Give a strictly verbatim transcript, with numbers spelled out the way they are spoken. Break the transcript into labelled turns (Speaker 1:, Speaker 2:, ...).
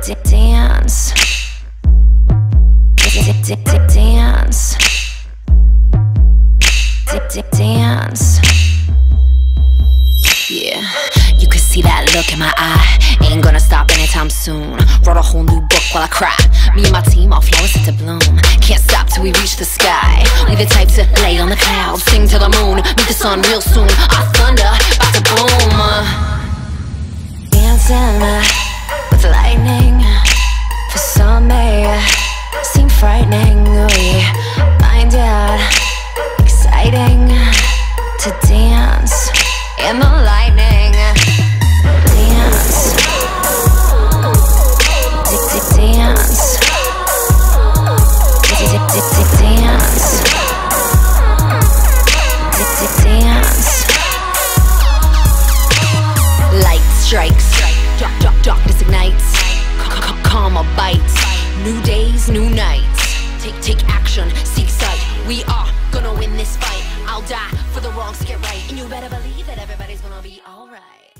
Speaker 1: Dance. Dance. Dance. Yeah, you can see that look in my eye. Ain't gonna stop anytime soon. Wrote a whole new book while I cry. Me and my team, all flowers set to bloom. Can't stop till we reach the sky. We the type to lay on the clouds, sing to the moon, meet the sun real soon. Our thunder, about to boom. Dancing with lightning. For some may seem frightening. We find it exciting to dance in the lightning. Dance. Dance. Dance. Dance. Light strikes, dark, dark, darkness ignites. Karma bites, new days, new nights. Take, take action, seek sight. We are gonna win this fight. I'll die for the wrongs to get right, and you better believe that everybody's gonna be alright.